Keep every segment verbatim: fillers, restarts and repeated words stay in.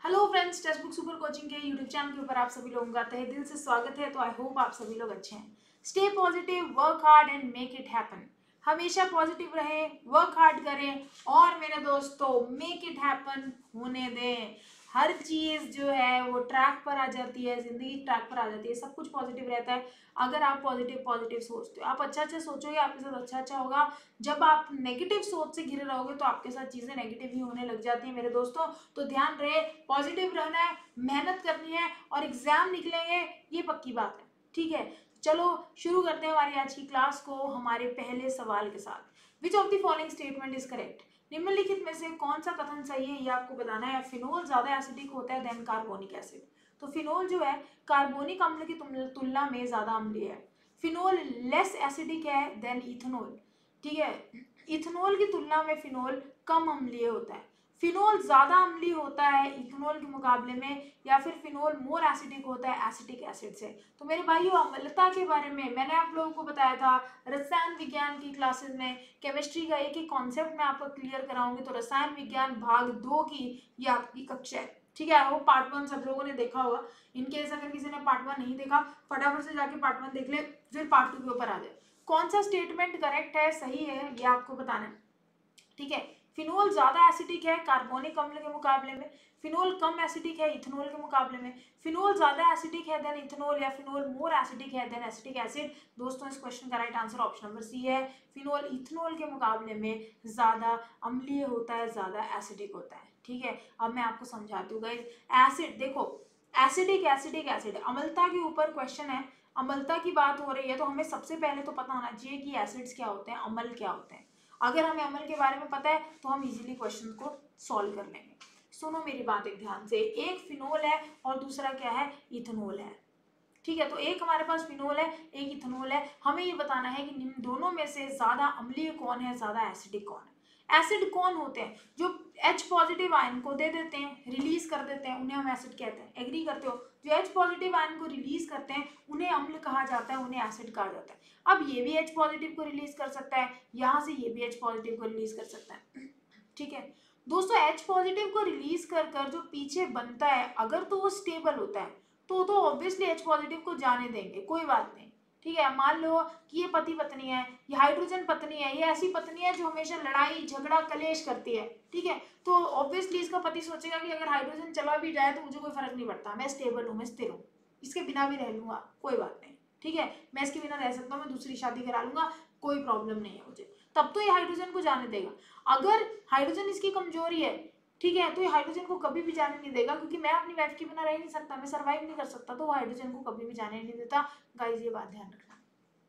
Hello friends, text book super coaching के YouTube channel के ऊपर आप सभी लोगों का तहे दिल से स्वागत है। तो आई होप आप सभी लोग अच्छे हैं। Stay positive, work hard and make it happen. हमेशा पॉजिटिव रहें, वर्क हार्ड करें और मेरे दोस्तों मेक इट हैपन होने दें। हर चीज़ जो है वो ट्रैक पर आ जाती है, जिंदगी ट्रैक पर आ जाती है, सब कुछ पॉजिटिव रहता है अगर आप पॉजिटिव पॉजिटिव सोचते हो। आप अच्छा अच्छा सोचोगे, आपके साथ अच्छा अच्छा होगा। जब आप नेगेटिव सोच से घिरे रहोगे तो आपके साथ चीज़ें नेगेटिव ही होने लग जाती हैं मेरे दोस्तों। तो ध्यान रहे, पॉजिटिव रहना है, मेहनत करनी है और एग्जाम निकलेंगे, ये पक्की बात है। ठीक है, चलो शुरू करते हैं हमारी आज की क्लास को हमारे पहले सवाल के साथ। Which of the following statement is correct? निम्नलिखित में से कौन सा कथन सही है, ये आपको बताना है। फिनोल ज्यादा एसिडिक होता है देन कार्बोनिक एसिड। तो फिनोल जो है कार्बोनिक अम्ल की तुलना में ज्यादा अम्लीय है। फिनोल लेस एसिडिक है देन इथेनॉल। ठीक है, इथेनॉल की तुलना में फिनोल कम अम्लीय होता है। फिनोल ज्यादा अम्लीय होता है इथेनॉल के मुकाबले में, या फिर फिनोल मोर एसिडिक होता है एसिटिक एसिड से। तो मेरे भाइयों, अम्लता के बारे में मैंने आप लोगों को बताया था रसायन विज्ञान की क्लासेस में। केमिस्ट्री का एक एक कॉन्सेप्ट मैं आपको क्लियर कराऊंगी। तो रसायन विज्ञान भाग दो की ये आपकी कक्षा है। ठीक है, वो पार्ट वन सब लोगों ने देखा होगा। इनकेस अगर किसी ने पार्ट वन नहीं देखा, फटाफट से जाके पार्ट वन देख ले, फिर पार्ट टू के ऊपर आ जाए। कौन सा स्टेटमेंट करेक्ट है, सही है, ये आपको बताना है। ठीक है, फिनोल ज्यादा एसिडिक है कार्बोनिक अम्ल के मुकाबले में। फिनोल कम एसिडिक है इथेनॉल के मुकाबले में। फिनोल ज्यादा एसिडिक है देन इथेनॉल, या फिनोल मोर एसिडिक है देन एसिटिक एसिड। दोस्तों, इस क्वेश्चन का right answer option number C है। फिनोल इथेनॉल के मुकाबले में ज्यादा अम्लीय होता है, ज्यादा एसिडिक होता है। ठीक है, अब मैं आपको समझाती हूँ गाइस। एसिड देखो, एसिडिक एसिडिक एसिड अम्लता के ऊपर क्वेश्चन है। अम्लता की बात हो रही है तो हमें सबसे पहले तो पता होना चाहिए कि एसिड्स क्या होते हैं, अम्ल क्या होते हैं। अगर हमें अम्ल के बारे में पता है तो हम इजीली क्वेश्चन को सॉल्व कर लेंगे। सुनो मेरी बात एक ध्यान से, एक फिनोल है और दूसरा क्या है, इथेनॉल है। ठीक है, तो एक हमारे पास फिनोल है, एक इथेनॉल है। हमें ये बताना है कि इन दोनों में से ज्यादा अम्लीय कौन है, ज्यादा एसिडिक कौन है। एसिड कौन होते हैं? जो H पॉजिटिव आयन को दे देते हैं, रिलीज कर देते हैं, उन्हें हम एसिड कहते हैं। एग्री करते हो? जो H पॉजिटिव आयन को रिलीज करते हैं उन्हें अम्ल कहा जाता है, उन्हें एसिड कहा जाता है। अब ये भी H पॉजिटिव को रिलीज कर सकता है, यहाँ से ये भी H पॉजिटिव को रिलीज कर सकता है। ठीक है दोस्तों, H पॉजिटिव को रिलीज कर कर जो पीछे बनता है, अगर तो वो स्टेबल होता है तो तो ऑब्वियसली H पॉजिटिव को जाने देंगे, कोई बात नहीं। ठीक है, मान लो कि ये पति पत्नी है, ये हाइड्रोजन पत्नी है, ये ऐसी पत्नी है जो हमेशा लड़ाई झगड़ा कलेश करती है। ठीक है, तो ऑब्वियसली इसका पति सोचेगा कि अगर हाइड्रोजन चला भी जाए तो मुझे कोई फर्क नहीं पड़ता, मैं स्टेबल हूँ, मैं स्थिर हूँ, इसके बिना भी रह लूंगा, कोई बात नहीं। ठीक है, मैं इसके बिना रह सकता हूँ, मैं दूसरी शादी करा लूंगा, कोई प्रॉब्लम नहीं है मुझे। तब तो ये हाइड्रोजन को जाने देगा। अगर हाइड्रोजन इसकी कमजोरी है, ठीक है, तो ये हाइड्रोजन को कभी भी जाने नहीं देगा, क्योंकि मैं अपनी वाइफ के बिना रह नहीं सकता, मैं सर्वाइव नहीं कर सकता, तो वो हाइड्रोजन को कभी भी जाने नहीं देता। गाइस, ये बात ध्यान रखना।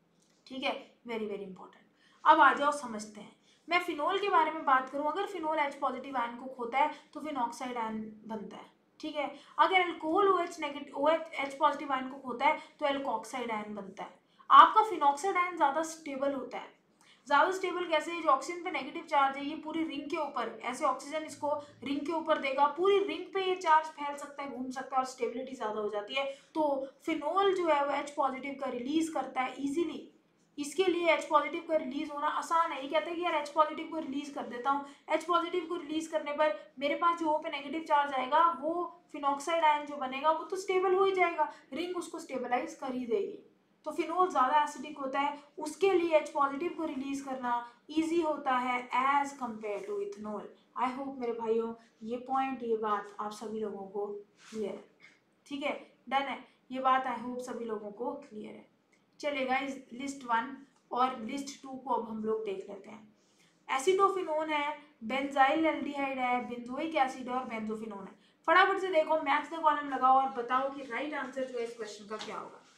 ठीक है, वेरी वेरी इंपॉर्टेंट। अब आ जाओ समझते हैं। मैं फिनोल के बारे में बात करूं, अगर फिनोल H पॉजिटिव आयन को खोता है तो फिनॉक्साइड आयन बनता है। ठीक है, अगर alcohol OH negative OH H positive ion को खोता है तो एल्कोक्साइड आयन बनता है। आपका फिनॉक्साइड आयन ज्यादा स्टेबल होता है। ज्यादा स्टेबल कैसे है? जो ऑक्सीजन पे नेगेटिव चार्ज है, ये पूरी रिंग के ऊपर, ऐसे ऑक्सीजन इसको रिंग के ऊपर देगा, पूरी रिंग पे ये चार्ज फैल सकता है, घूम सकता है और स्टेबिलिटी ज्यादा हो जाती है। तो फिनोल जो है वो H पॉजिटिव का रिलीज करता है इजीली। इसके लिए H पॉजिटिव का रिलीज होना आसान है। ये कहता है कि यार H पॉजिटिव को रिलीज कर देता हूँ। H पॉजिटिव को रिलीज करने पर मेरे पास जो O पे नेगेटिव चार्ज आएगा, वो फिनॉक्साइड आयन जो बनेगा वो तो स्टेबल हो ही जाएगा, रिंग उसको स्टेबलाइज कर ही देगी। तो फिनोल ज्यादा एसिडिक होता है, उसके लिए H पॉजिटिव को रिलीज करना इजी होता है as compare to ethanol. I hope मेरे भाइयों ये पॉइंट, ये बात आप सभी लोगों को क्लियर है। ठीक है, डन है ये बात, आई होप सभी लोगों को क्लियर है। चलिए गाइस, लिस्ट वन और लिस्ट टू को अब हम लोग देख लेते हैं। एसिडोफिनोन है, बेंजाइल एल्डिहाइड है, बेंजोइक एसिड है और बेंजोफिनोन है। फटाफट से देखो, मैथ्स का कॉलम लगाओ और बताओ कि राइट आंसर जो है इस क्वेश्चन का क्या होगा।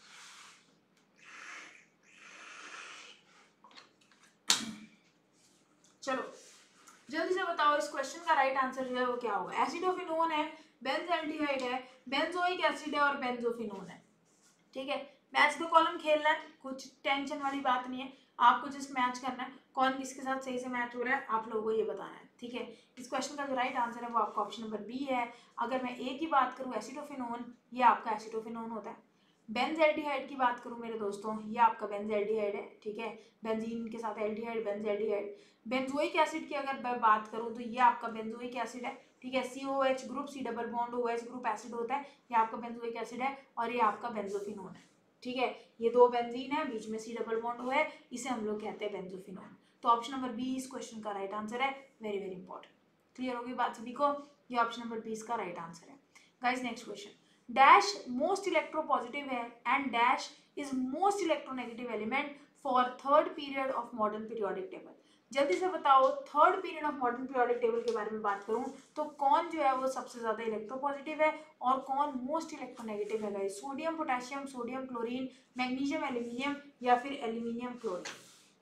चलो जल्दी से बताओ, इस क्वेश्चन का राइट आंसर जो है वो क्या होगा। एसिडोफिनोन है, बेंजल्डिहाइड है, बेंजोइक एसिड है और बेंजोफिनोन है। ठीक है, मैच का कॉलम खेलना है, कुछ टेंशन वाली बात नहीं है, आपको जस्ट मैच करना है, कौन किसके साथ सही से मैच हो रहा है आप लोगों को ये बताना है। ठीक है, इस क्वेश्चन का जो राइट आंसर है वो आपका ऑप्शन नंबर बी है। अगर मैं ए की बात करूँ, एसिडोफिनोन, ये आपका एसिडोफिनोन होता है। बेंजल्डिहाइड की बात करूं मेरे दोस्तों, ये आपका बेंजल्डिहाइड है। ठीक है, बेंजीन के साथ एल्डिहाइड, बेंजल्डिहाइड। बेंजोइक एसिड की अगर मैं बात करूं तो ये आपका बेंजोइक एसिड है। ठीक है। C O H group, C double bond O H group acid होता है, ये आपका बेंजोइक एसिड है और ये आपका बेंजोफिनोन है। ठीक है, ये दो बेंजीन है, बीच में सी डबल बॉन्ड हुआ है, इसे हम लोग कहते हैं बेंजोफिनोन। तो ऑप्शन नंबर बी इस क्वेश्चन का राइट आंसर है। Very very important. क्लियर होगी बात सभी को? ये ऑप्शन नंबर बी इसका राइट आंसर है। Guys next question, dash most electropositive है and dash is most electronegative element for third period of modern periodic table. जल्दी से बताओ, third period of modern periodic table के बारे में बात करूं तो कौन जो है वो सबसे ज्यादा इलेक्ट्रोपॉजिटिव है और कौन मोस्ट इलेक्ट्रोनेगेटिव है guys? Sodium potassium, sodium chlorine, magnesium aluminium या फिर एल्यूमिनियम क्लोरीन?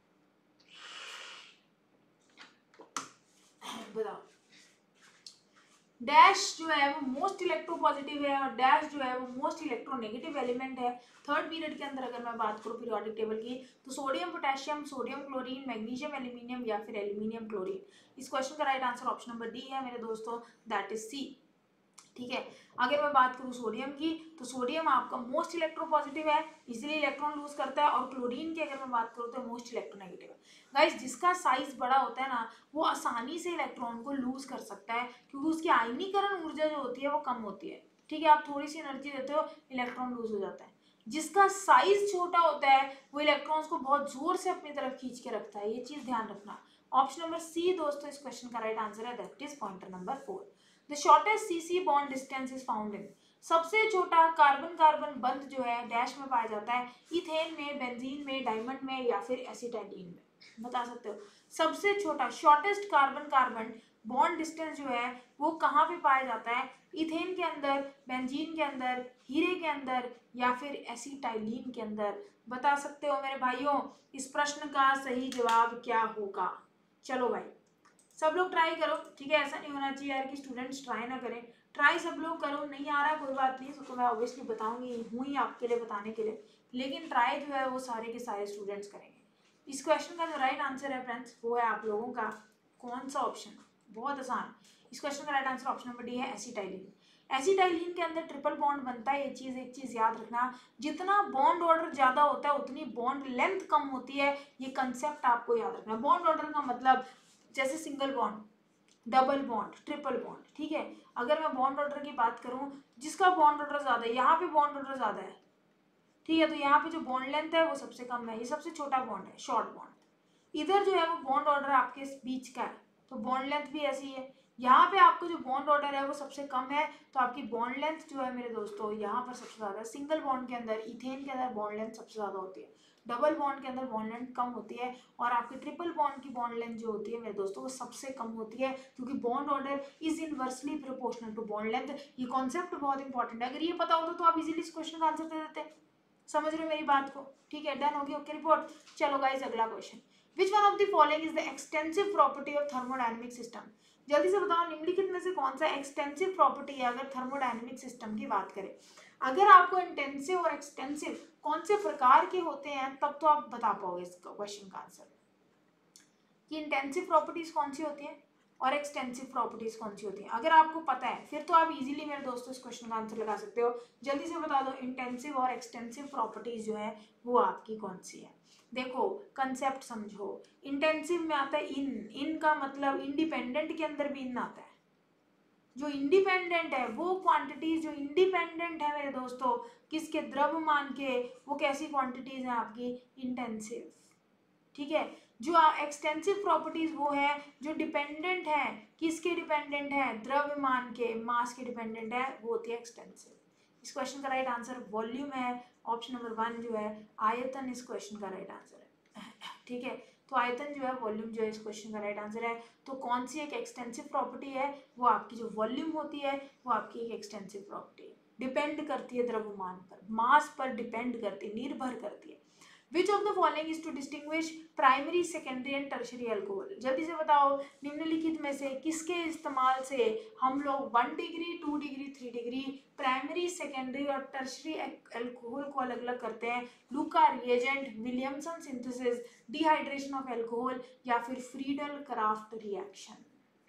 बताओ। डैश जो है वो मोस्ट इलेक्ट्रोपॉजिटिव है और डैश जो है वो मोस्ट इलेक्ट्रोनेगेटिव एलिमेंट है थर्ड पीरियड के अंदर। अगर मैं बात करूं पीरियोडिक टेबल की तो sodium potassium, sodium chlorine, magnesium aluminium या फिर एल्यूमिनियम क्लोरीन। इस क्वेश्चन का right answer option number D है मेरे दोस्तों, दैट इज सी। ठीक है, अगर मैं बात करूं सोडियम की तो सोडियम आपका मोस्ट इलेक्ट्रोपॉजिटिव है, इजीली इलेक्ट्रॉन लूज करता है, और क्लोरीन की अगर मैं बात करूं तो मोस्ट इलेक्ट्रोनेगेटिव है। गाइस जिसका साइज बड़ा होता है ना वो आसानी से इलेक्ट्रॉन को लूज कर सकता है क्योंकि उसकी आयनीकरण ऊर्जा जो होती है वो कम होती है। ठीक है, आप थोड़ी सी एनर्जी देते हो, इलेक्ट्रॉन लूज हो जाता है। जिसका साइज छोटा होता है वो इलेक्ट्रॉन्स को बहुत जोर से अपनी तरफ खींच के रखता है, ये चीज ध्यान रखना। ऑप्शन नंबर सी दोस्तों इस क्वेश्चन का राइट आंसर है, that is pointer number four. The shortest C C bond distance is found in. सबसे छोटा कार्बन कार्बन बंध जो है डैश में पाया जाता है, इथेन में, बेंजीन में, डायमंड में या फिर एसिटाइलिन में? बता सकते हो सबसे छोटा shortest carbon carbon bond distance जो है वो कहाँ पे पाया जाता है? इथेन के अंदर, बेंजीन के अंदर, हीरे के अंदर या फिर एसिटाइलिन के अंदर? बता सकते हो मेरे भाइयों, इस प्रश्न का सही जवाब क्या होगा? चलो भाई सब लोग ट्राई करो। ठीक है, ऐसा नहीं होना चाहिए यार कि स्टूडेंट्स ट्राई ना करें। ट्राई सब लोग करो, नहीं आ रहा कोई बात नहीं, तो मैं ऑब्वियसली बताऊंगी, हूँ ही आपके लिए बताने के लिए, लेकिन ट्राई जो है वो सारे के सारे स्टूडेंट्स करेंगे। इस क्वेश्चन का जो राइट आंसर है फ्रेंड्स वो है आप लोगों का कौन सा ऑप्शन? बहुत आसान। इस क्वेश्चन का right answer option number D है, एसिटाइलिन। एसिटाइलिन के अंदर ट्रिपल बॉन्ड बनता है, ये चीज एक चीज याद रखना, जितना बॉन्ड ऑर्डर ज्यादा होता है उतनी बॉन्ड लेंथ कम होती है, ये कंसेप्ट आपको याद रखना। बॉन्ड ऑर्डर का मतलब जैसे single bond, double bond, triple bond. ठीक है, अगर मैं बॉन्ड ऑर्डर की बात करूं, जिसका बॉन्ड ऑर्डर ज्यादा है, यहाँ पे बॉन्ड ऑर्डर ज्यादा है, ठीक है, तो यहाँ पे जो बॉन्ड लेंथ है वो सबसे कम है, ये सबसे छोटा बॉन्ड है, शॉर्ट बॉन्ड। इधर जो है वो बॉन्ड ऑर्डर आपके बीच का है तो बॉन्ड लेंथ भी ऐसी है। यहाँ पे आपका जो बॉन्ड ऑर्डर है वो सबसे कम है तो आपकी बॉन्ड लेंथ जो है मेरे दोस्तों यहाँ पर सबसे ज्यादा है। सिंगल बॉन्ड के अंदर, इथेन के अंदर बॉन्ड लेंथ सबसे ज्यादा होती है, डबल बॉन्ड के अंदर बॉन्ड लेंथ कम होती है, और आपके ट्रिपल बॉन्ड की बॉन्ड लेंथ जो होती है मेरे दोस्तों वो सबसे कम होती है, क्योंकि bond order is inversely proportional to bond length. ये कॉन्सेप्ट बहुत इंपॉर्टेंट है, अगर ये पता होता तो आप इजीली इस क्वेश्चन का आंसर दे देते। समझ रहे हो मेरी बात को? ठीक है, डन होगी, ओके रिपोर्ट। चलो गाइस अगला question, which one of the following is the extensive property of thermodynamic system? जल्दी से बताओ निम्नलिखित में से कौन सा एक्सटेंसिव प्रॉपर्टी है अगर थर्मोडायनेमिक सिस्टम की बात करें? अगर आपको इंटेंसिव और एक्सटेंसिव कौन से प्रकार के होते हैं तब तो आप बता पाओगे इस क्वेश्चन का आंसर, कि इंटेंसिव प्रॉपर्टीज कौन सी होती है और एक्सटेंसिव प्रॉपर्टीज कौन सी होती है। अगर आपको पता है फिर तो आप इजीली मेरे दोस्तों इस क्वेश्चन का आंसर लगा सकते हो। जल्दी से बता दो इंटेंसिव और एक्सटेंसिव प्रॉपर्टीज जो है वो आपकी कौन सी है? देखो कंसेप्ट समझो, इंटेंसिव में आता है इन, इन का मतलब इंडिपेंडेंट के अंदर भी इन आता है। जो इंडिपेंडेंट है वो क्वांटिटीज जो इंडिपेंडेंट है मेरे दोस्तों किसके? द्रव्यमान के, वो कैसी क्वांटिटीज हैं आपकी? इंटेंसिव। ठीक है, जो एक्सटेंसिव प्रॉपर्टीज वो है जो डिपेंडेंट है, किसके डिपेंडेंट है? द्रव्यमान के, मास के डिपेंडेंट है, वो होती है एक्सटेंसिव। इस क्वेश्चन का राइट आंसर वॉल्यूम है, ऑप्शन नंबर वन जो है आयतन इस क्वेश्चन का राइट आंसर है। ठीक है, तो आयतन जो है, वॉल्यूम जो है इस क्वेश्चन का राइट आंसर है। तो कौन सी एक एक्सटेंसिव प्रॉपर्टी है? वो आपकी जो वॉल्यूम होती है वो आपकी एक एक्सटेंसिव प्रॉपर्टी है, डिपेंड करती है द्रव्यमान पर, मास पर डिपेंड करती है, निर्भर करती है। Which of the following is to distinguish primary, secondary and tertiary alcohol? जल्दी से बताओ निम्नलिखित में से किसके इस्तेमाल से हम लोग one degree, two degree, three degree, primary, secondary और टर्शरी अल्कोहल को अलग अलग करते हैं? Lucas reagent, Williamson synthesis, dehydration of alcohol या फिर फ्रीडल क्राफ्ट रिएक्शन?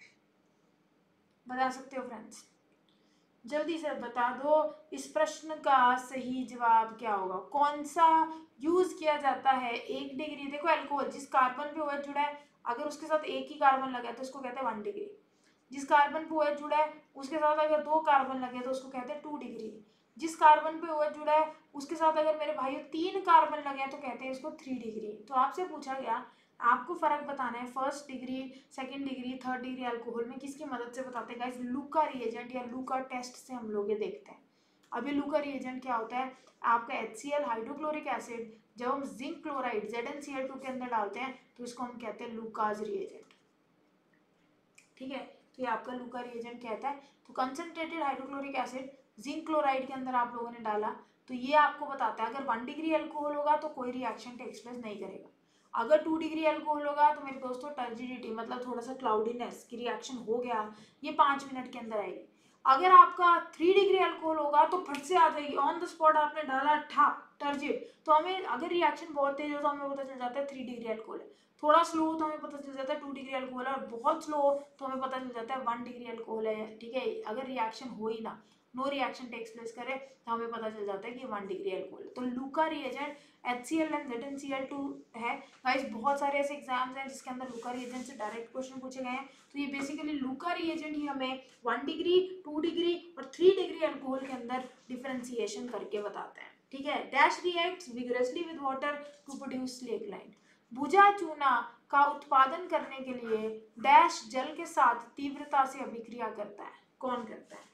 बता सकते हो फ्रेंड्स? जल्दी से बता दो इस प्रश्न का सही जवाब क्या होगा? कौन सा यूज किया जाता है? एक डिग्री, देखो अल्कोहल जिस कार्बन पे ओएच जुड़ा है अगर उसके साथ एक ही कार्बन लगा है तो उसको कहते हैं वन डिग्री। जिस कार्बन पे OH जुड़ा है उसके साथ अगर दो कार्बन लगे तो उसको कहते हैं टू डिग्री। जिस कार्बन पे OH जुड़ा है उसके साथ अगर मेरे भाइयों तीन कार्बन लगे तो कहते हैं इसको थ्री डिग्री। तो आपसे पूछा गया आपको फर्क बताना है first degree, second degree, third degree alcohol में किसकी मदद से बताते हैं गाइस? लुका रिएजेंट या लुका टेस्ट से हम लोग ये देखते हैं। अभी लुका रिएजेंट क्या होता है? आपका HCl हाइड्रोक्लोरिक एसिड जब हम zinc chloride Z n C l two के अंदर डालते हैं तो इसको हम कहते हैं लुकाज रिएजेंट। ठीक है, तो ये आपका लुका रिएजेंट कहता है। तो concentrated hydrochloric acid zinc chloride के अंदर आप लोगों ने डाला तो ये आपको बताता है अगर वन डिग्री अल्कोहल होगा तो कोई रिएक्शन टेक्स प्लेस नहीं करेगा। अगर टू डिग्री अल्कोहल होगा तो मेरे दोस्तों टर्जिडिटी मतलब थोड़ा सा क्लाउडीनेस की रिएक्शन हो गया, ये पाँच मिनट के अंदर आएगी। अगर आपका थ्री डिग्री अल्कोहल होगा तो फट से आ जाएगी, ऑन द स्पॉट आपने डाला ठा टर्जिड, तो हमें अगर रिएक्शन बहुत तेज हो तो हमें पता चल जाता है थ्री डिग्री अल्कोहल है। थोड़ा स्लो हो तो हमें पता चल जाता है टू डिग्री अल्कोहल है, और बहुत स्लो हो तो हमें पता चल जाता है वन डिग्री अल्कोहल है। ठीक है, अगर रिएक्शन हो ही ना, नो रिएक्शन टेक्स प्लेस करे तो हमें पता चल जाता है कि वन डिग्री अल्कोहल है। तो Lucas reagent HCl and Z n C l two है गाइस। बहुत सारे ऐसे एग्जाम्स हैं जिसके अंदर लुका रिएजेंट से डायरेक्ट क्वेश्चन पूछे गए हैं। तो ये बेसिकली लुका रिएजेंट ही हमें वन डिग्री, टू डिग्री और थ्री डिग्री अल्कोहल के अंदर डिफरेंशिएशन करके बताता है। ठीक है, dash reacts vigorously with water to produce slaked lime. भुजा चूना का उत्पादन करने के लिए डैश जल के साथ तीव्रता से अभिक्रिया करता है। कौन करता है?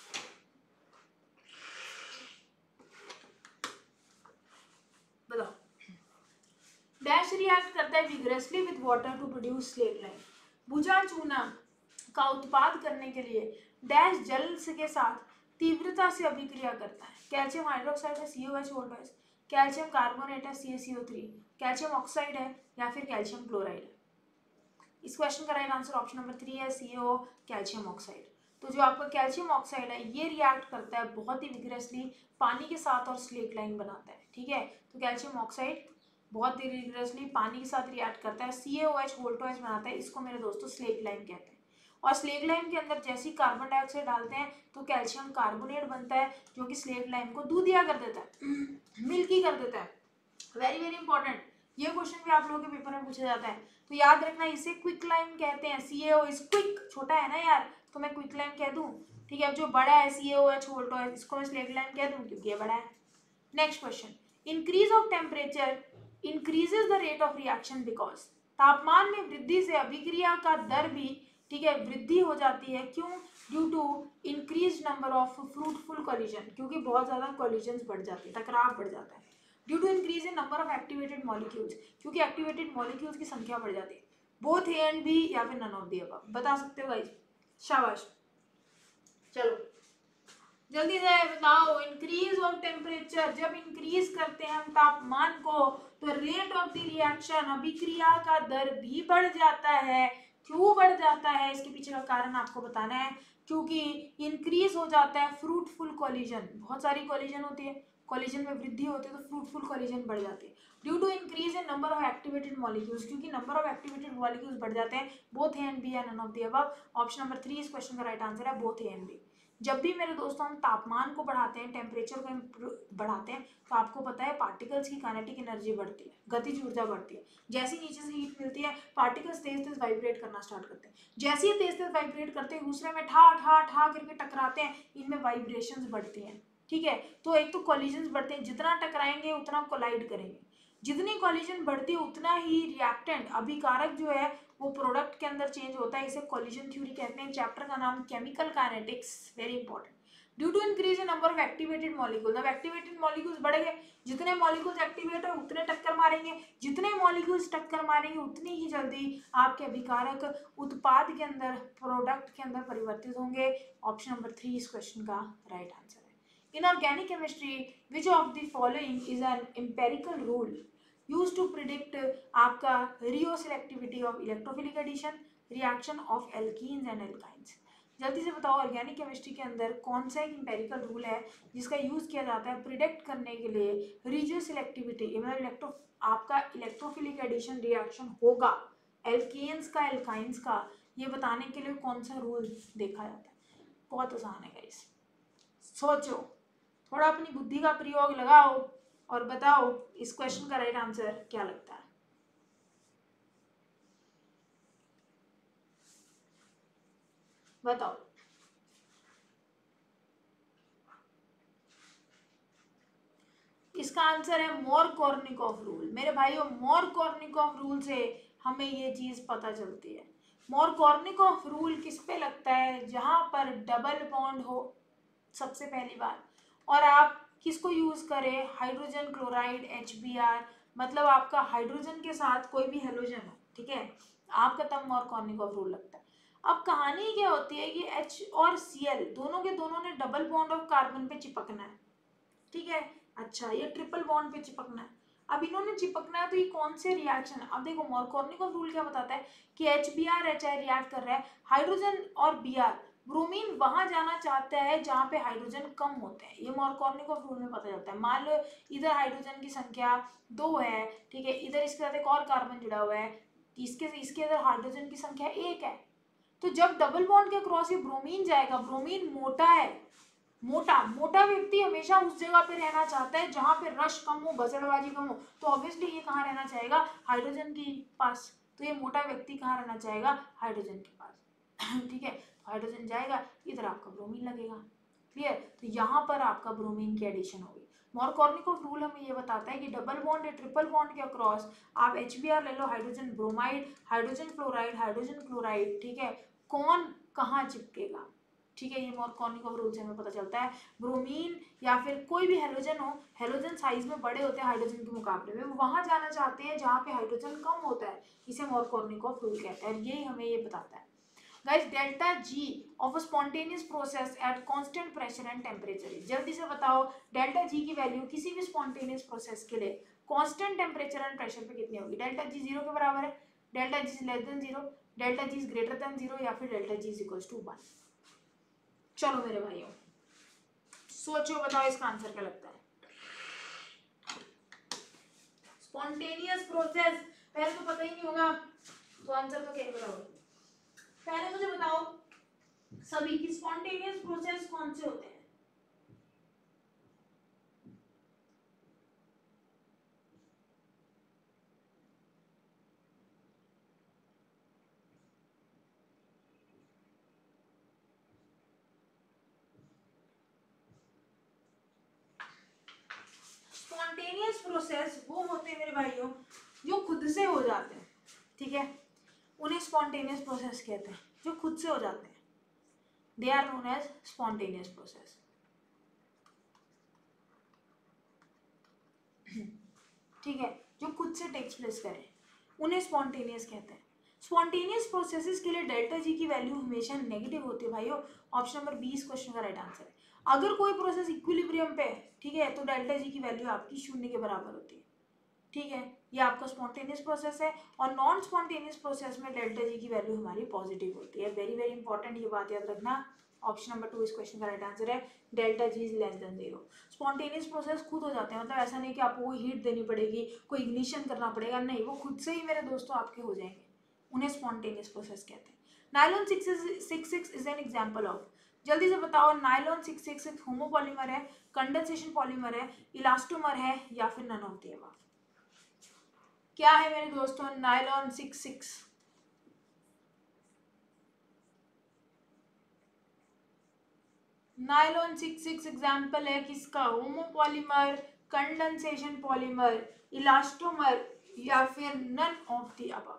बताओ। डैश रिएक्ट करता है vigorously with water to produce slaked lime. भुजा चूना का उत्पाद करने के लिए डैश जल के साथ तीव्रता से अभिक्रिया करता है। कैल्शियम हाइड्रोक्साइड है C O H whole twice, calcium carbonate है C A C O three, calcium oxide है या फिर कैल्शियम क्लोराइड है। इस क्वेश्चन का right answer option number three है सी ओ कैल्शियम ऑक्साइड। तो जो आपका कैल्शियम ऑक्साइड है ये रिएक्ट करता है बहुत ही विगरसली पानी के साथ और स्लेक लाइन बनाता है। ठीक है, तो कैल्शियम ऑक्साइड बहुत ही विगरसली पानी के साथ रिएक्ट करता है, सी ए ओ एच वोल्टाइज बनाता है, इसको मेरे दोस्तों स्लेक लाइन कहते हैं। और स्लेक लाइन के अंदर जैसे ही कार्बन डाइऑक्साइड डालते हैं तो कैल्शियम कार्बोनेट बनता है जो कि स्लेक लाइन को दूधिया कर देता है, मिल्की कर देता है। वेरी वेरी इंपॉर्टेंट, ये क्वेश्चन भी आप लोगों के पेपर में पूछा जाता है। तो याद रखना इसे क्विक लाइन कहते हैं। सी ए ओ इज क्विक, छोटा है ना यार तो मैं क्विक लाइन कह दूं। ठीक है, अब जो बड़ा है सी ए ओ एच वोल्टाइज इसको मैं स्लेक लाइन कह दूं क्योंकि ये बड़ा है। Next question, increase of temperature increases the rate of reaction because. तापमान में वृद्धि से अभिक्रिया का दर भी ठीक है वृद्धि हो जाती है। क्यों? Due to increase number of fruitful collision, क्योंकि बहुत ज्यादा कॉलिजन बढ़ जाते हैं, टकराव बढ़ जाता है। Due to increase in number of activated molecules, क्योंकि एक्टिवेटेड मॉलिक्यूल्स की संख्या बढ़ जाती है। बोथ ए एंड बी या फिर नन ऑफ द अबव, बता सकते हो गाइस? शाबाश, चलो जल्दी से बताओ। इंक्रीज ऑफ टेम्परेचर, जब इंक्रीज करते हैं हम तापमान को तो रेट ऑफ द रिएक्शन अभिक्रिया का दर भी बढ़ जाता है। क्यों बढ़ जाता है? इसके पीछे का कारण आपको बताना है। क्योंकि इंक्रीज हो जाता है फ्रूटफुल कॉलिजन, बहुत सारी कॉलिजन होती है, कॉलिजन में वृद्धि होती है तो फ्रूटफुल कॉलिजन बढ़ जाती है। Due to increase in number of activated molecules, क्योंकि नंबर ऑफ एक्टिवेटेड मॉलिक्यूल्स बढ़ जाते हैं। बोथ ए एंड बी या none of the above, option number three इस क्वेश्चन का राइट आंसर है, बोथ ए एंड बी। जब भी मेरे दोस्तों हम तापमान को बढ़ाते हैं, टेम्परेचर को बढ़ाते हैं तो आपको पता है पार्टिकल्स की काइनेटिक एनर्जी बढ़ती है, गतिज ऊर्जा बढ़ती है। जैसे नीचे से हीट मिलती है पार्टिकल्स तेज तेज वाइब्रेट करना स्टार्ट करते हैं। जैसे ही तेज तेज वाइब्रेट करते हैं दूसरे में ठा ठा ठा करके टकराते हैं, इनमें वाइब्रेशंस बढ़ती हैं। ठीक है, तो एक तो कॉलिजन्स बढ़ते हैं, जितना टकराएंगे उतना कोलाइड करेंगे, जितनी कॉलिजन बढ़ती है उतना ही रिएक्टेंट अभिकारक जो है वो प्रोडक्ट के अंदर चेंज होता है। इसे कॉलिजन थ्योरी कहते हैं। चैप्टर का नाम chemical kinetics, very important. Due to increase in number of activated molecules, अब एक्टिवेटेड मॉलिक्यूल्स बढ़ गए, जितने मॉलिक्यूल्स एक्टिवेट है उतने टक्कर मारेंगे, जितने मॉलिक्यूल्स टक्कर मारेंगे उतनी ही जल्दी आपके अभिकारक उत्पाद के अंदर, प्रोडक्ट के अंदर परिवर्तित होंगे। ऑप्शन नंबर थ्री इस क्वेश्चन का राइट आंसर है। In organic chemistry, which of the following is an empirical rule used to predict आपका reoselectivity of electrophilic addition, reaction of alkenes and alkynes? जल्दी से बताओ ऑर्गेनिक केमिस्ट्री के अंदर कौन सा एक इंपेरिकल रूल है जिसका यूज किया जाता है प्रिडिक्ट करने के लिए रिजियोसेलेक्टिविटी, मतलब इलेक्ट्रो आपका इलेक्ट्रोफिलिक एडिशन रिएक्शन होगा एल्केन्स का एल्काइंस का, ये बताने के लिए कौन सा रूल देखा जाता है? बहुत आसान है गाइस, सोचो, थोड़ा अपनी बुद्धि का प्रयोग लगाओ और बताओ इस क्वेश्चन का राइट आंसर क्या लगता है? बताओ। इसका आंसर है मोरकोर्निकॉफ रूल। मेरे भाइयों, मोरकोर्निकॉफ रूल से हमें ये चीज पता चलती है। मोरकोर्निकॉफ रूल किस पे लगता है? जहां पर डबल बॉन्ड हो सबसे पहली बात, और आप किसको यूज करें? Hydrogen chloride H B R, मतलब आपका हाइड्रोजन के साथ कोई भी हेलोजन हो, ठीक है, आपका तब मोरकोर्निकॉफ रूल लगता है। अब कहानी क्या होती है कि H और Cl दोनों के दोनों ने डबल बॉन्ड ऑफ कार्बन पे चिपकना है, ठीक है। अच्छा, ये ट्रिपल बॉन्ड पे चिपकना है। अब इन्होंने चिपकना है तो ये कौन से रिएक्शन? अब देखो, मोरकोर्निकॉफ रूल क्या बताता है कि H B R H I react कर रहा है, हाइड्रोजन और बी आर, ब्रोमीन वहां जाना चाहता है जहां पे हाइड्रोजन कम होते हैं। ये मोरकोर्निकॉफ रूल में पता चलता है। मान लो इधर हाइड्रोजन की संख्या दो है, ठीक है, इधर इसके साथ एक और कार्बन जुड़ा हुआ है, इसके इसके इधर हाइड्रोजन की संख्या एक है, तो जब डबल बॉन्ड के क्रॉस ये ब्रोमीन जाएगा, ब्रोमीन मोटा है, मोटा मोटा व्यक्ति हमेशा उस जगह पे रहना चाहता है जहां पे रश कम हो, भसड़बाजी कम हो, तो ऑब्वियसली ये कहाँ रहना चाहेगा? हाइड्रोजन के पास। तो ये मोटा व्यक्ति कहाँ रहना चाहेगा? हाइड्रोजन के पास। ठीक है, तो हाइड्रोजन जाएगा, इधर आपका ब्रोमीन लगेगा। क्लियर? तो यहाँ पर आपका ब्रोमीन की एडिशन होगी। मोरकोर्निकॉफ रूल हमें ये बताता है कि डबल बॉन्ड या ट्रिपल बॉन्ड के अक्रॉस आप एच बी आर ले लो, hydrogen bromide, hydrogen fluoride, hydrogen chloride, ठीक है, कौन कहाँ चिपकेगा, ठीक है। ये मोरकोर्निकॉफ रूल से हमें पता चलता है। ब्रोमीन या फिर कोई भी हेलोजन हो, हेलोजन साइज में बड़े होते हैं हाइड्रोजन के मुकाबले में, वो वहां जाना चाहते हैं जहां पे हाइड्रोजन कम होता है, इसे मोरकोर्निकॉफ रूल कहते हैं। यही हमें ये बताता है। Guys, delta G of a spontaneous process at constant pressure and temperature. जल्दी से बताओ, डेल्टा जी की वैल्यू किसी भी स्पॉन्टेनियस प्रोसेस के लिए कांस्टेंट टेम्परेचर एंड प्रेशर पे कितनी होगी? डेल्टा जी जीरो के बराबर है, delta G less than zero, delta G is greater than zero, या फिर delta G is equals to one. चलो मेरे भाइयों, सोचो, बताओ इसका आंसर क्या लगता है? स्पॉन्टेनियस प्रोसेस, पहले तो पता ही नहीं होगा तो आंसर तो क्या बताओ? पहले मुझे बताओ सभी की स्पॉन्टेनियस प्रोसेस कौन से होते हैं? स्पॉन्टेनियस प्रोसेस वो होते हैं मेरे भाइयों जो खुद से हो जाते हैं, ठीक है, उन्हें स्पॉन्टेनियस प्रोसेस कहते हैं, जो खुद से हो जाते हैं। They are known as spontaneous process. ठीक है, जो खुद से टेक्स प्लेस करें उन्हें स्पॉन्टेनियस कहते हैं। स्पॉन्टेनियस प्रोसेसेस के लिए डेल्टा जी की वैल्यू हमेशा नेगेटिव होती है भाइयों। ऑप्शन नंबर बीस क्वेश्चन का राइट आंसर है। अगर कोई प्रोसेस इक्विलिब्रियम पे है, ठीक है, तो डेल्टा जी की वैल्यू आपकी शून्य के बराबर होती है, ठीक है। ये आपका स्पॉन्टेनियस प्रोसेस है। और नॉन स्पॉन्टेनियस प्रोसेस में डेल्टा जी की वैल्यू हमारी पॉजिटिव होती है। वेरी वेरी इंपॉर्टेंट, ये बात याद रखना। ऑप्शन नंबर टू इस क्वेश्चन का राइट आंसर है, delta G is less than zero. Spontaneous process खुद हो जाते हैं, मतलब ऐसा नहीं कि आपको कोई हीट देनी पड़ेगी, कोई इग्निशन करना पड़ेगा, नहीं, वो खुद से ही मेरे दोस्तों आपके हो जाएंगे, उन्हें स्पॉन्टेनियस प्रोसेस कहते हैं। Nylon six six six is an example of, जल्दी से बताओ, nylon six six six homopolymer है, कंडेंसेशन पॉलीमर है, इलास्टोमर है, या फिर नन ऑफ द अबव? क्या है मेरे दोस्तों nylon six six? Nylon six six example है किसका? होमोपॉलीमर, कंडेंसेशन पॉलीमर, इलास्टोमर, या फिर नन ऑफ द अबव?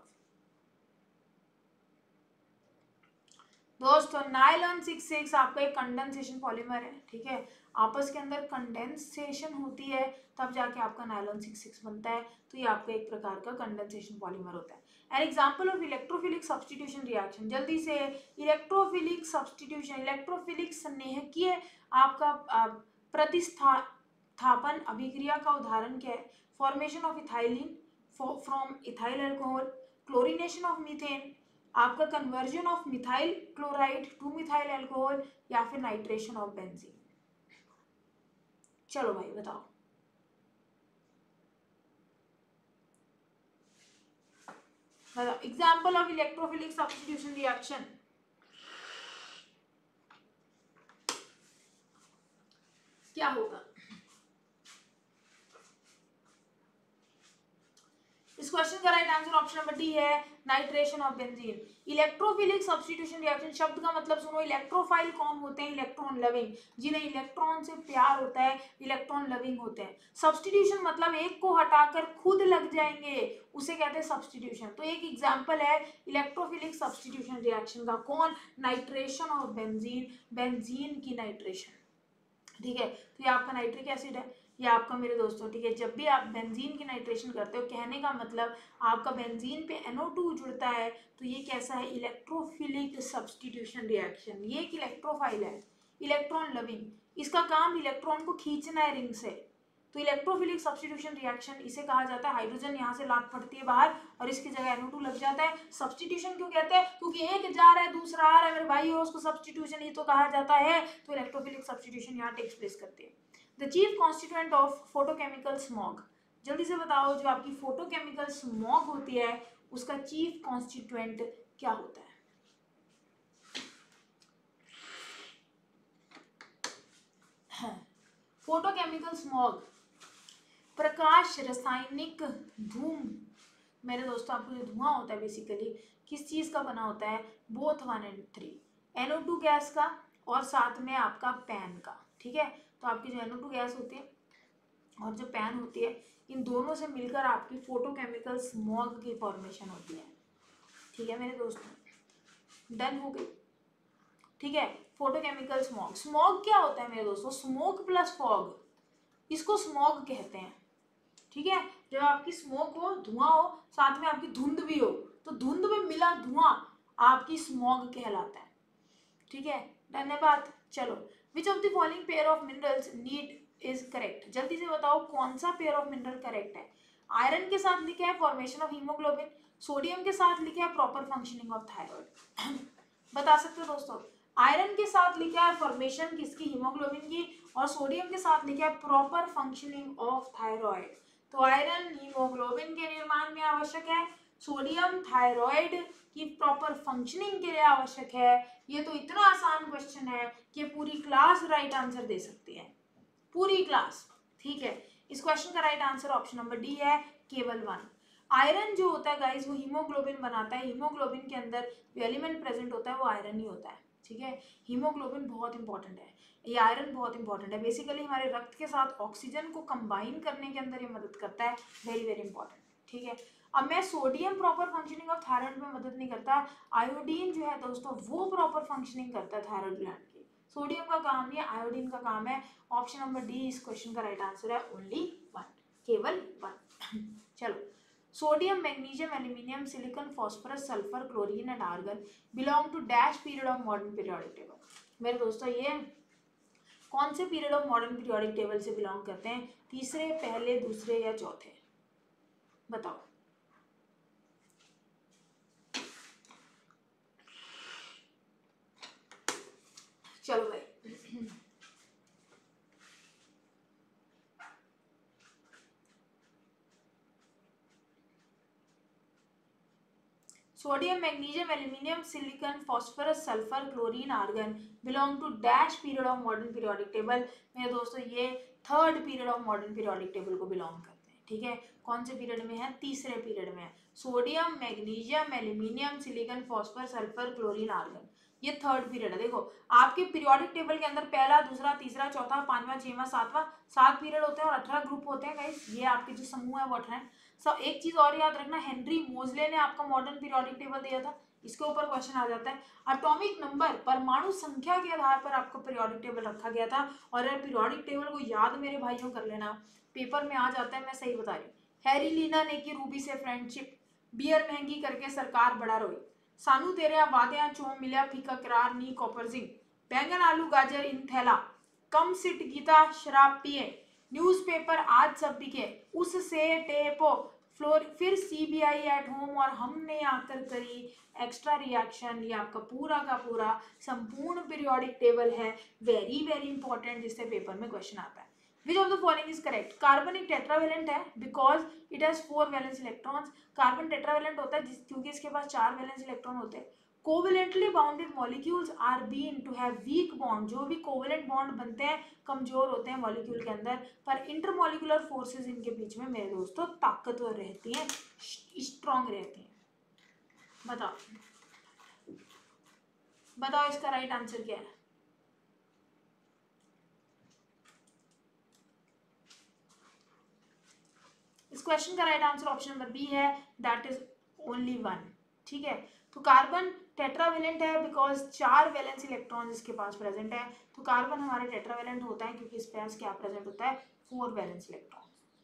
दोस्तों नायलॉन सिक्स सिक्स आपका एक कंडेंसेशन पॉलीमर है, ठीक है, आपस के अंदर कंडेंसेशन होती है तब जाके आपका नायलॉन सिक्स सिक्स बनता है, तो ये आपका एक प्रकार का कंडेंसेशन पॉलीमर होता है। An example of electrophilic substitution reaction, जल्दी से, इलेक्ट्रोफिलिक सब्स्टिट्यूशन, इलेक्ट्रोफिलिक स्नेहकीय आपका प्रतिस्थापन अभिक्रिया का उदाहरण क्या है? Formation of ethylene from ethyl alcohol, chlorination of methane, आपका conversion of methyl chloride to methyl alcohol, या फिर नाइट्रेशन ऑफ बेंजीन? चलो भाई बताओ। बताओ example of electrophilic substitution reaction. क्या होगा इस क्वेश्चन का right answer option number D है, nitration of benzene. Electrophilic substitution reaction शब्द का मतलब सुनो, इलेक्ट्रोफाइल कौन होते हैं? इलेक्ट्रॉन लविंग, जिन्हें इलेक्ट्रॉन से प्यार होता है, इलेक्ट्रॉन लविंग होते हैं। सब्स्टिट्यूशन मतलब एक को हटाकर खुद लग जाएंगे, उसे कहते हैं सब्स्टिट्यूशन। तो एक एग्जांपल है इलेक्ट्रोफिलिक सब्स्टिट्यूशन रिएक्शन का, कौन? नाइट्रेशन ऑफ बेंजीन, बेंजीन की नाइट्रेशन, ठीक है। तो ये आपका नाइट्रिक एसिड है, ये आपका मेरे दोस्तों, ठीक है। जब भी आप बेंजीन की नाइट्रेशन करते हो, कहने का मतलब आपका बेंजीन पे एन ओ टू जुड़ता है, तो ये कैसा है? Electrophilic substitution reaction. ये एक इलेक्ट्रोफाइल है, इलेक्ट्रॉन लविंग, इसका काम इलेक्ट्रॉन को खींचना है रिंग से। तो इलेक्ट्रोफिलिक सब्स्टिट्यूशन रिएक्शन इसे कहा जाता है। हाइड्रोजन यहाँ से लात पड़ती है बाहर और इसकी जगह एन ओ टू लग जाता है। सब्स्टिट्यूशन क्यों कहते हैं? क्योंकि एक जा रहा है दूसरा आ रहा है मेरे भाई, उसको सब्स्टिट्यूशन ही तो कहा जाता है। तो इलेक्ट्रोफिलिक सब्स्टिट्यूशन यहाँ टेक्स प्लेस करती है। The chief constituent of photochemical smog, जल्दी से बताओ, जो आपकी फोटोकेमिकल स्मॉग होती है उसका चीफ कॉन्स्टिट्यूएंट क्या होता है? फोटोकेमिकल स्मॉग प्रकाश रासायनिक धूम, मेरे दोस्तों आपको जो धुआं होता है बेसिकली किस चीज का बना होता है? Both one and three, N O two gas का और साथ में आपका पैन का, ठीक है। तो आपकी जो एन ओ टू गैस होती है और जो पैन होती है, इन दोनों से मिलकर आपकी फोटोकेमिकल स्मॉग की फॉर्मेशन होती है, ठीक है मेरे दोस्तों। डन हो गई, ठीक है। फोटोकेमिकल स्मॉग, स्मॉग क्या होता है मेरे दोस्तों? स्मोक प्लस फॉग, इसको स्मॉग कहते हैं, ठीक है। जब आपकी स्मोक हो, धुआं हो, साथ में आपकी धुंध भी हो, तो धुंध में मिला धुआं आपकी स्मॉग कहलाता है, ठीक है। धन्यवाद। चलो, which of the following pair of minerals need is correct, जल्दी से बताओ कौन सा पेयर ऑफ मिनरल करेक्ट है? आयरन के साथ लिखा है फॉर्मेशन ऑफ हीमोग्लोबिन, सोडियम के साथ लिखा है प्रॉपर फंक्शनिंग ऑफ थायराइड। बता सकते हो दोस्तों? आयरन के साथ लिखा है फॉर्मेशन किसकी? हीमोग्लोबिन की, और सोडियम के साथ लिखा है प्रॉपर फंक्शनिंग ऑफ थायराइड। तो आयरन हीमोग्लोबिन के निर्माण में आवश्यक है, सोडियम थायराइड की प्रॉपर फंक्शनिंग के लिए आवश्यक है। ये तो इतना आसान क्वेश्चन है कि पूरी क्लास राइट आंसर दे सकती है, पूरी क्लास, ठीक है। इस क्वेश्चन का right answer option number D है, केवल वन। आयरन जो होता है गाइस वो हीमोग्लोबिन बनाता है, हीमोग्लोबिन के अंदर जो एलिमेंट प्रेजेंट होता है वो आयरन ही होता है, ठीक है। हीमोग्लोबिन बहुत इंपॉर्टेंट है, ये आयरन बहुत इंपॉर्टेंट है, बेसिकली हमारे रक्त के साथ ऑक्सीजन को कंबाइन करने के अंदर ये मदद करता है, वेरी वेरी इंपॉर्टेंट, ठीक है। अब मैं sodium proper functioning of thyroid में मदद नहीं करता, आयोडीन जो है दोस्तों वो प्रॉपर फंक्शनिंग करता है थायराइड ग्लैंड की, सोडियम का काम नहीं है, आयोडीन का काम है। ऑप्शन नंबर डी इस क्वेश्चन का राइट आंसर है, ओनली वन, केवल वन। चलो, sodium, magnesium, aluminium, silicon, phosphorus, sulphur, chlorine and argon belong to dash period of modern periodic table. मेरे दोस्तों ये कौन से period of modern periodic table से बिलोंग करते हैं? तीसरे, पहले, दूसरे या चौथे? बताओ। चलो भाई, sodium, magnesium, aluminium, silicon, phosphorus, sulphur, chlorine, argon belong to dash period of modern periodic table. मेरे दोस्तों ये third period of modern periodic table को बिलोंग करते हैं, ठीक है। कौन से पीरियड में है? तीसरे पीरियड में है। Sodium, magnesium, aluminium, silicon, phosphorus, sulphur, chlorine, argon, ये थर्ड पीरियड है। देखो आपके पीरियोडिक टेबल के अंदर पहला, दूसरा, तीसरा, चौथा, पांचवा, छठवां, सातवां, सात पीरियड होते हैं और अठारह ग्रुप होते हैं गाइस। ये आपके जो समूह है वो अठारह है। सब एक चीज और याद रखना, हेनरी मोजले ने आपका मॉडर्न पीरियोडिक टेबल दिया था, इसके ऊपर क्वेश्चन आ जाता है। एटॉमिक नंबर, परमाणु संख्या के आधार पर आपका पीरियोडिक टेबल रखा गया था। और यार पीरियोडिक टेबल को याद मेरे भाइयों कर लेना, पेपर में आ जाता है, मैं सही बता रही हूँ। हैरी लीना ने की रूबी से फ्रेंडशिप, बियर महंगी करके सरकार बड़ा रोई, सानू तेरे वादे चो मिलिया फीका करार नी कॉपर जिंग, बैंगन आलू गाजर इन थैला, कम सिट गीता शराब पिए, न्यूज़पेपर आज सब बिके, उससे टेपो फ्लोर, फिर सीबीआई एट होम और हमने आकर करी एक्स्ट्रा रिएक्शन। ये आपका पूरा का पूरा संपूर्ण पीरियोडिक टेबल है, वेरी वेरी इंपॉर्टेंट, जिससे पेपर में क्वेश्चन आता है। Which of the following is correct? Carbon एक टेट्रावेलेंट है because it has four valence electrons. Carbon tetravalent होता है जिस क्योंकि इसके पास चार वैलेंस इलेक्ट्रॉन होते हैं। Covalently bounded molecules are been to have weak bond, जो भी कोवेलेंट बॉन्ड बनते हैं कमजोर होते हैं मॉलिक्यूल के अंदर, पर इंटरमॉलिक्यूलर फोर्सेस इनके बीच में मेरे दोस्तों ताकतवर रहती हैं, स्ट्रॉन्ग रहती हैं। बताओ बताओ इसका राइट आंसर क्या है? इस क्वेश्चन का right answer option number B है, दैट इज ओनली वन। ठीक है, तो कार्बन टेट्रावेलेंट है बिकॉज चार वैलेंस इलेक्ट्रॉन इसके पास प्रेजेंट है, तो कार्बन हमारे टेट्रावेलेंट होता है क्योंकि इस पास क्या प्रेजेंट होता है, फोर वैलेंस इलेक्ट्रॉन।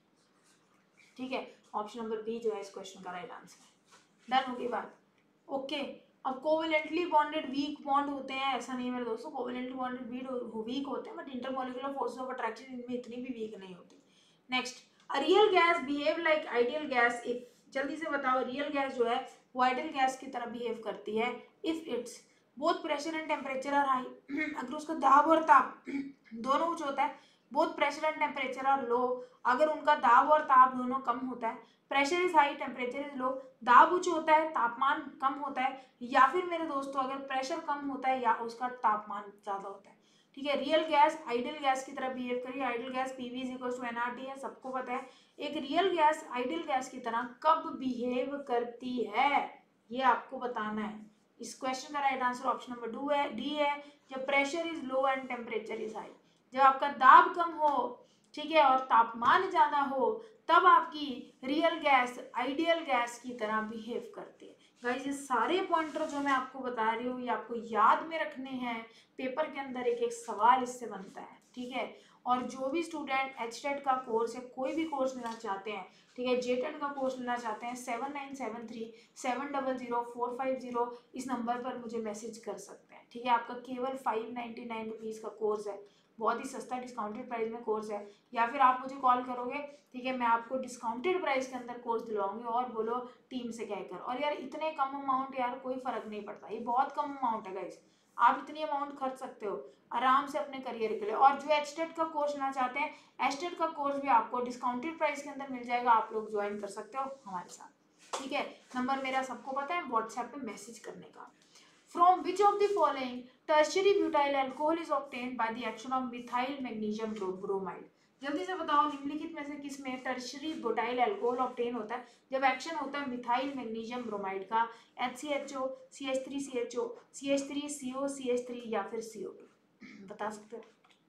ठीक है, ऑप्शन नंबर बी जो है इस क्वेश्चन का राइट आंसर है। डन हो गई बात? ओके, अब कोवेलेंटली बॉन्डेड वीक बॉन्ड होते हैं, ऐसा नहीं है मेरे दोस्तों, कोवेलेंटली बॉन्डेड वीक होते हैं, but intermolecular forces of attraction इनमें इतनी भी वीक नहीं होती। Next, a real gas behave like ideal gas if, जल्दी से बताओ, रियल गैस जो है वो आइडियल गैस की तरह बिहेव करती है if it's both pressure and temperature are high, अगर उसका दाब और ताप दोनों उच्च होता है, both pressure and temperature are low, अगर उनका दाब और ताप दोनों कम होता है, pressure is high temperature is low, दाब उच्च होता है तापमान कम होता है, या फिर मेरे दोस्तों अगर प्रेशर कम होता है या उसका तापमान ज्यादा होता है। ठीक है, रियल गैस आइडियल गैस की तरह बिहेव करिए, ideal gas PV is equal to nRT है, सबको पता है। एक रियल गैस आइडियल गैस की तरह कब बिहेव करती है ये आपको बताना है। इस क्वेश्चन का right answer option number two है, डी है, जब pressure is low and temperature is high, जब आपका दाब कम हो, ठीक है, और तापमान ज्यादा हो, तब आपकी रियल गैस आइडियल गैस की तरह बिहेव करती है। गाइस ये सारे पॉइंटर जो मैं आपको बता रही हूँ ये आपको याद में रखने हैं, पेपर के अंदर एक एक सवाल इससे बनता है। ठीक है, और जो भी स्टूडेंट एच टेट का कोर्स या कोई भी कोर्स लेना चाहते हैं, ठीक है, जे टेट का कोर्स लेना चाहते हैं, seven nine seven three seven double zero four five zero इस नंबर पर मुझे मैसेज कर सकते हैं। ठीक है, आपका केवल फाइव नाइन्टी नाइन रुपीज़ का कोर्स है, बहुत ही सस्ता डिस्काउंटेड प्राइस में कोर्स है, या फिर आप मुझे कॉल करोगे, ठीक है, मैं आपको डिस्काउंटेड प्राइस के अंदर कोर्स दिलवाऊंगी, और बोलो टीम से क्या कर, और यार इतने कम अमाउंट, यार कोई फर्क नहीं पड़ता, ये बहुत कम अमाउंट है गाइस, आप इतनी अमाउंट खर्च सकते हो आराम से अपने करियर के लिए। और जो एच टेट का कोर्स लेना चाहते हैं, एच टेट का कोर्स भी आपको डिस्काउंटेड प्राइस के अंदर मिल जाएगा, आप लोग ज्वाइन कर सकते हो हमारे साथ। ठीक है, नंबर मेरा सबको पता है व्हाट्सएप पे मैसेज करने का। From which of the following tertiary butyl alcohol is obtained by the action of methyl magnesium bromide? जल्दी से बताओ निम्नलिखित में से किस में टर्शरी ब्यूटाइल अल्कोहल ऑब्टेन होता है जब एक्शन होता है मिथाइल मैग्नीशियम ब्रोमाइड का, H C H O, C H three C H O, C H three C O C H three या फिर सी ओ टू, बता सकते हो?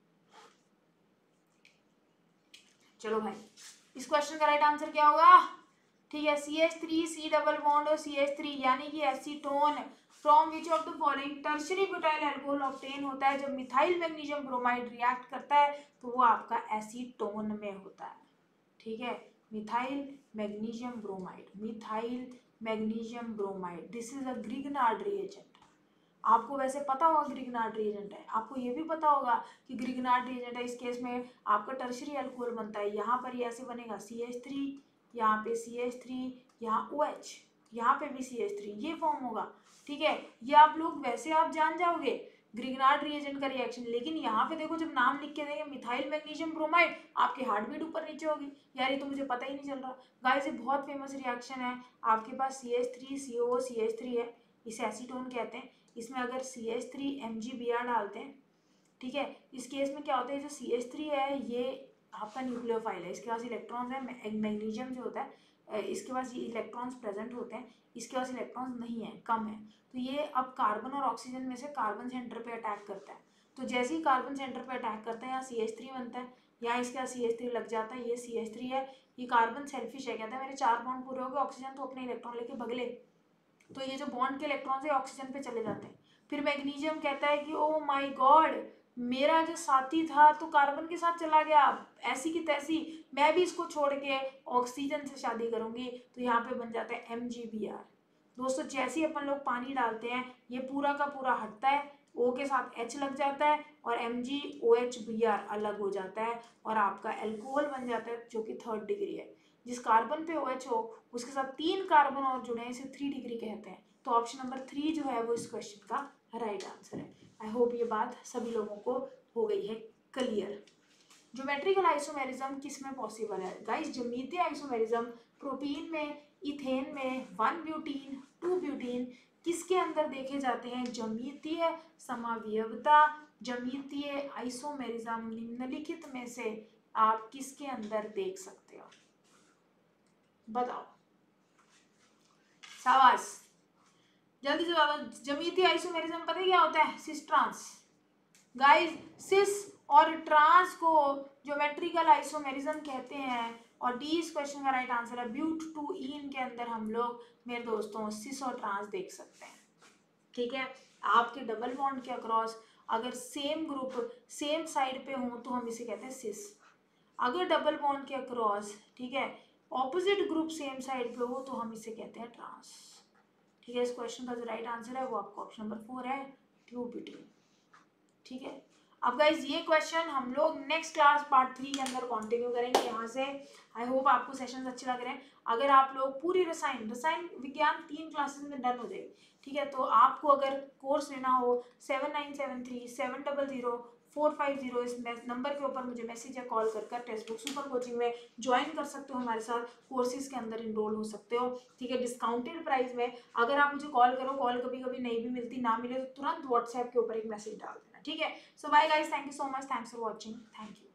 चलो भाई, इस क्वेश्चन का राइट आंसर क्या होगा? ठीक है, C H three C double bond और सी एच थ्री यानी कि acetone. From which of the following tertiary butyl alcohol obtain होता है जब मिथाइल मैग्नीशियम ब्रोमाइड रिएक्ट करता है, तो वो आपका एसीटोन में होता है। ठीक है, methyl magnesium bromide, methyl magnesium bromide, this is a Grignard reagent. आपको वैसे पता होगा ग्रिग्नार्ड रिएजेंट है, आपको ये भी पता होगा कि ग्रिग्नार्ड रिएजेंट है, इस केस में आपका टर्शरी अल्कोहल बनता है, यहाँ पर ये ऐसे बनेगा सी एच थ्री, यहाँ पे सी एच थ्री, यहाँ ओ एच, यहाँ पे भी सी एच थ्री, ये फॉर्म होगा। ठीक है, ये आप लोग वैसे आप जान जाओगे ग्रिग्नार्ड रिएजेंट का रिएक्शन, लेकिन यहाँ पे देखो जब नाम लिख के देंगे मिथाइल मैग्नीशियम ब्रोमाइड, आपकी हार्ट बीट ऊपर नीचे होगी, यार ये तो मुझे पता ही नहीं चल रहा। गाइस ये बहुत फेमस रिएक्शन है, आपके पास C H three C O C H three है, इसे एसीटोन कहते हैं, इसमें अगर C H three M G B R डालते हैं, ठीक है, इस केस में क्या होता है, जो सी एच थ्री है ये आपका न्यूक्लियोफाइल है, इसके पास इलेक्ट्रॉन्स है, मैग्नीशियम जो होता है इसके पास ये इलेक्ट्रॉन्स प्रेजेंट होते हैं, इसके पास इलेक्ट्रॉन्स नहीं है, कम है, तो ये अब कार्बन और ऑक्सीजन में से कार्बन सेंटर पे अटैक करता है, तो जैसे ही कार्बन सेंटर पे अटैक करता है यहाँ सी एच थ्री बनता है, यहाँ इसके पास सी एच थ्री लग जाता है, ये सी एच थ्री है, ये कार्बन सेल्फिश है, कहता है मेरे चार बॉन्ड पूरे हो गए, ऑक्सीजन तो अपने इलेक्ट्रॉन लेके भगले, तो ये जो बॉन्ड के इलेक्ट्रॉन्स है ऑक्सीजन पे चले जाते हैं। फिर मैग्नीशियम कहता है कि ओ माय गॉड, मेरा जो साथी था तो कार्बन के साथ चला गया, ऐसी की तैसी, मैं भी इसको छोड़ के ऑक्सीजन से शादी करूंगी, तो यहाँ पे बन जाता है एम जी बी आर। दोस्तों जैसे ही अपन लोग पानी डालते हैं ये पूरा का पूरा हटता है, O के साथ H लग जाता है और M G O H B R अलग हो जाता है और आपका एल्कोहल बन जाता है जो कि थर्ड डिग्री है। जिस कार्बन पे OH हो उसके साथ तीन कार्बन और जुड़े हैं, इसे थ्री डिग्री कहते हैं। तो ऑप्शन नंबर थ्री जो है वो इस क्वेश्चन का राइट आंसर है। आई होप ये बात सभी लोगों को हो गई है क्लियर। ज्योमेट्रिकल आइसोमेरिज्म किस में पॉसिबल है? गाइस ज्यामितीय आइसोमेरिज्म प्रोपीन में, इथेन में, वन ब्यूटीन, टू ब्यूटीन किसके अंदर देखे जाते हैं? जमितीय समावयवता, जमितीय आइसोमेरिज्म, निम्नलिखित में से आप किसके अंदर देख सकते हो? बताओ, शाबाश, जल्दी से बताओ। जमितीय आइसोमेरिज्म पता है क्या होता है? Cis trans. गाइस, सिस और ट्रांस को ज्योमेट्रिकल आइसोमेरिज्म कहते हैं और डी इस क्वेश्चन का राइट आंसर है। ब्यूट टू इन के अंदर हम लोग मेरे दोस्तों सिस और ट्रांस देख सकते हैं। ठीक है, आपके डबल बॉन्ड के अक्रॉस अगर सेम ग्रुप सेम साइड पे हो तो हम इसे कहते हैं सिस। अगर डबल बॉन्ड के अक्रॉस, ठीक है, ऑपोजिट ग्रुप सेम साइड पे हो तो हम इसे कहते हैं ट्रांस। ठीक है, इस क्वेश्चन का जो राइट आंसर है वो आपका ऑप्शन नंबर फोर है, ट्रू बिटवीन। ठीक है, अब गाइज ये क्वेश्चन हम लोग नेक्स्ट क्लास पार्ट थ्री के अंदर कंटिन्यू करेंगे यहाँ से। आई होप आपको सेशंस अच्छे लग रहे हैं। अगर आप लोग पूरी रसायन रसायन विज्ञान तीन क्लासेस में डन हो जाएगी। ठीक है, तो आपको अगर कोर्स लेना हो seven nine seven three seven double zero four five zero इस नंबर के ऊपर मुझे मैसेज या कॉल कर कर टेक्स्ट बुक सुपर कोचिंग में ज्वाइन कर सकते हो, हमारे साथ कोर्सेज के अंदर इनरोल हो सकते हो। ठीक है, डिस्काउंटेड प्राइस में। अगर आप मुझे कॉल करो, कॉल कभी कभी नहीं भी मिलती, ना मिले तो तुरंत व्हाट्सएप के ऊपर एक मैसेज डाल देना। ठीक है, so bye guys, thank you so much, thanks for watching, thank you.